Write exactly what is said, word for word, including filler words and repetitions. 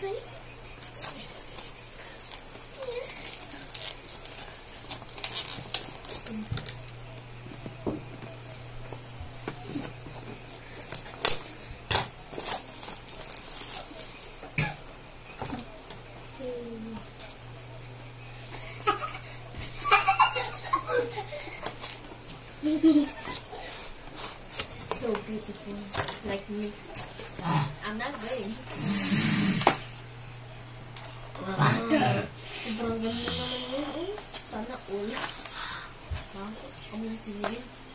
So beautiful, like me. I'm not gay. Wow. Sobrang ganda naman yun. Oh, sana all. Bakit? Ang sili.